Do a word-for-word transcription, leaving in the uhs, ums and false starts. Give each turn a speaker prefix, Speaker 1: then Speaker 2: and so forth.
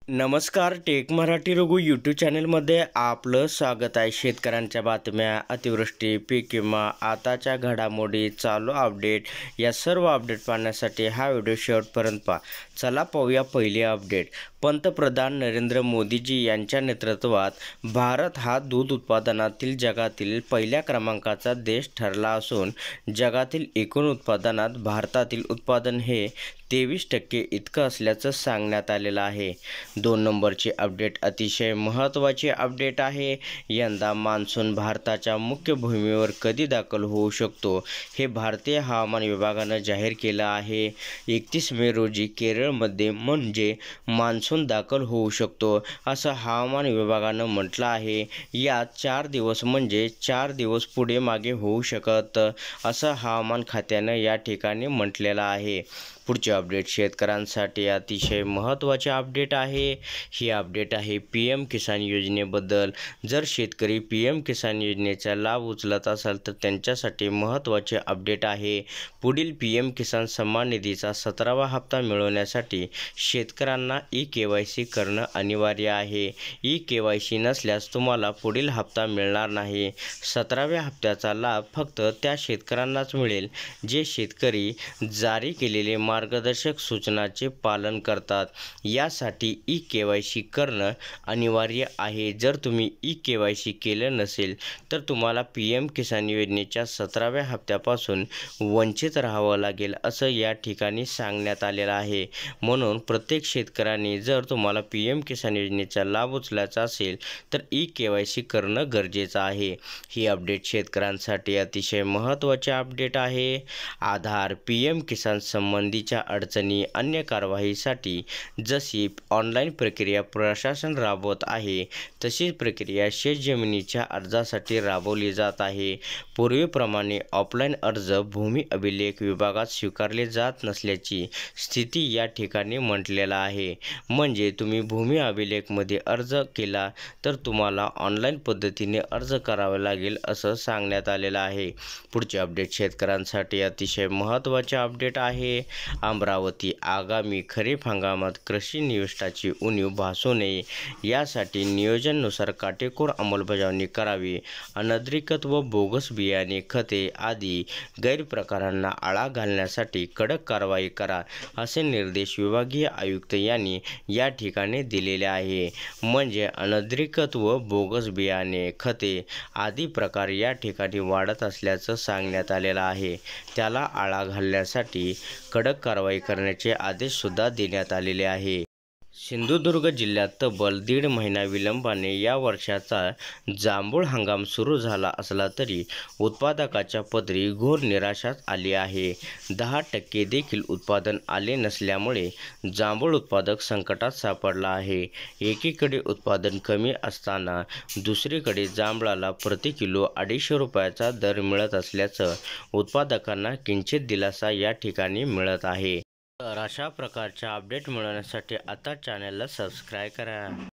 Speaker 1: नमस्कार, take Marathi Raghu YouTube चॅनलमध्ये आपलं स्वागत आहे। शेतकऱ्यांच्या बातम्या, अतिवृष्टी, पीक विमा, आताच्या घडामोडी, चालू अपडेट या सर्व अपडेट पाहण्यासाठी हा व्हिडिओ शेवटपर्यंत पहा। चला पाहूया पहिली अपडेट। पंतप्रधान नरेंद्र मोदीजी यांच्या नेतृत्वात भारत हा दूध उत्पादनातील जगातील पहिल्या क्रमांकाचा देश ठरला असून जगातील एकूण उत्पादनात भारतातील उत्पादन हे तेवीस टक्के इतकं असल्याचं सांगण्यात आलेलं आहे। दोन नंबरची अपडेट अतिशय महत्त्वाची अपडेट आहे। यंदा मान्सून भारताच्या मुख्य भूमीवर कधी दाखल होऊ शकतो हे भारतीय हवामान विभागानं जाहीर केलं आहे। एकतीस मे रोजी केरळमध्ये म्हणजे मान्सून दाखल होऊ शकतो असं हवामान विभागानं म्हटलं आहे। यात चार दिवस म्हणजे चार दिवस पुढे मागे होऊ शकतं असं हवामान खात्यानं या ठिकाणी म्हटलेलं आहे। पुढचे अपडेट शेतकऱ्यांसाठी अतिशय महत्त्वाचे अपडेट आहे। ही अपडेट आहे पी एम किसान योजनेबद्दल। जर शेतकरी पी एम किसान योजनेचा लाभ उचलत असाल तर त्यांच्यासाठी महत्त्वाचे अपडेट आहे। पुढील पी एम किसान सन्मान निधीचा सतरावा हप्ता मिळवण्यासाठी शेतकऱ्यांना ई के वाय सी करणं अनिवार्य आहे। ई के वाय सी नसल्यास तुम्हाला पुढील हप्ता मिळणार नाही। सतराव्या हप्त्याचा लाभ फक्त त्या शेतकऱ्यांनाच मिळेल जे शेतकरी जारी केलेले मार्गदर्शक सूचनांचे पालन करतात। यासाठी ई के वाय सी करणं अनिवार्य आहे। जर तुम्ही ई के वाय सी केलं नसेल तर तुम्हाला पी एम किसान योजनेच्या सतराव्या हप्त्यापासून वंचित राहावं लागेल असं या ठिकाणी सांगण्यात आलेलं आहे। म्हणून प्रत्येक शेतकऱ्यांनी जर तुम्हाला पी एम किसान योजनेचा लाभ उचलायचा असेल तर ई के वाय सी करणं गरजेचं आहे। ही अपडेट शेतकऱ्यांसाठी अतिशय महत्त्वाचे अपडेट आहे। आधार, पी एम किसान संबंधीच्या अडचणी, अन्य कारवाईसाठी जशी ऑनलाईन प्रक्रिया प्रशासन राबवत आहे तशीच प्रक्रिया शेतजमिनीच्या अर्जासाठी राबवली जात आहे। पूर्वीप्रमाणे ऑफलाईन अर्ज भूमी अभिलेख विभागात स्वीकारले जात नसल्याची स्थिती या ठिकाणी म्हटलेलं आहे। म्हणजे तुम्ही भूमी अभिलेखमध्ये अर्ज केला तर तुम्हाला ऑनलाईन पद्धतीने अर्ज करावा लागेल असं सांगण्यात आलेलं आहे। पुढचे अपडेट शेतकऱ्यांसाठी अतिशय महत्त्वाचे अपडेट आहे। अमरावती, आगामी खरीप हंगामात कृषी निविष्ठाची उणीव भासू नये यासाठी नियोजनानुसार काटेकोर अंमलबजावणी करावी। अनधिकृत व बोगस बियाणे, खते आदी गैरप्रकारांना आळा घालण्यासाठी कडक कारवाई करा असे निर्देश विभागीय आयुक्त यांनी या ठिकाणी दिलेले आहे। म्हणजे अनधिकृत व बोगस बियाणे, खते आदी प्रकार या ठिकाणी वाढत असल्याचं सांगण्यात आलेलं आहे। त्याला आळा घालण्यासाठी कडक कारवाई करण्याचे आदेश सुद्धा देण्यात आलेले आहे। सिंधुदुर्ग जिल्ह्यात तब्बल दीड महिना विलंबाने या वर्षाचा जांभूळ हंगाम सुरू झाला असला तरी उत्पादकाच्या पदरी घोर निराशाच आली आहे। दहा टक्के देखील उत्पादन आले नसल्यामुळे जांभूळ उत्पादक संकटात सापडला आहे। एकीकडे उत्पादन कमी असताना दुसरीकडे जांभळाला प्रति किलो अडीचशे रुपयाचा दर मिळत असल्याचं उत्पादकांना किंचित दिलासा या ठिकाणी मिळत आहे। तर अशा प्रकारच्या अपडेट मिळवण्यासाठी आता चॅनलला सबस्क्राईब करा।